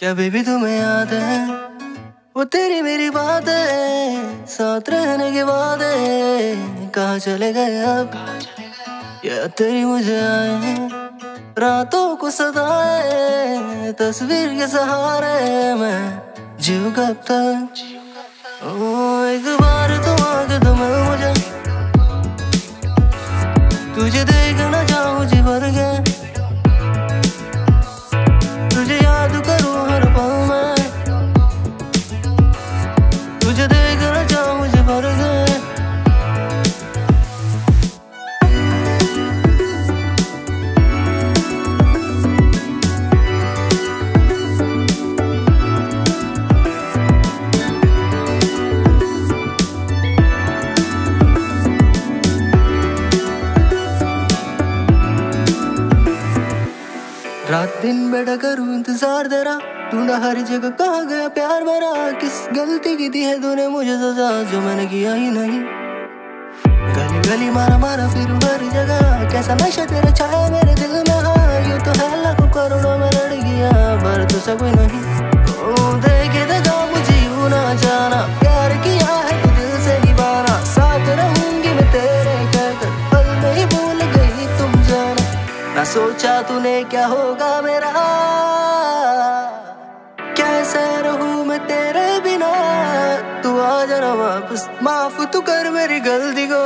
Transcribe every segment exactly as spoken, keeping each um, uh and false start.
क्या बेबी तुम्हें याद है वो तेरी मेरी बात है, साथ रहने के बाद कहाँ चले गए अब। या तेरी मुझे आए रातों को सताए, तस्वीर के सहारे मैं जीव कब तक। ओ एक बार तो आके तुम मुझे, तुझे देखना चाहूँ जी भर के, तुझे याद करूँ हर पल में, तुझे देखना चाहूँ जी भर के। रात दिन बैठा करूं इंतजार तेरा, ढूंढा हर जगह कहाँ गया प्यार मेरा। किस गलती की दी है तूने मुझे सजा जो मैंने किया ही नहीं। गली गली मारा मारा फिर हर जगह, कैसा नशा तेरा छाया मेरे दिल में। हाँ यूं तो है लाखों करोड़ों में लड़ गया पर तू सब नहीं। ओ देखे देखा मुझे यूं ना जाना, प्यार किया है तो दिल से निभाना। साथ रहूंगी मैं तेरे कहकर पल में ही भूल गई तुम जाना। ना सोचा तूने क्या होगा मेरा, कैसे रहूं मैं तेरे बिना। तू आ जाना वापस, माफ तू कर मेरी गलती को,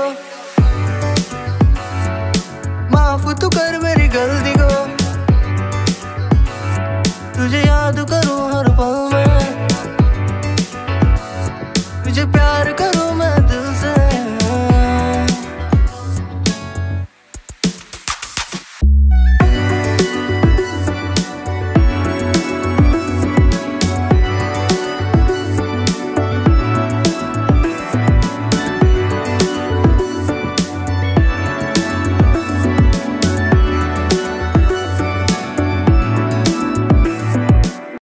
माफ तू कर मेरी गलती को। तुझे याद करूं हर पल में, तुझे प्यार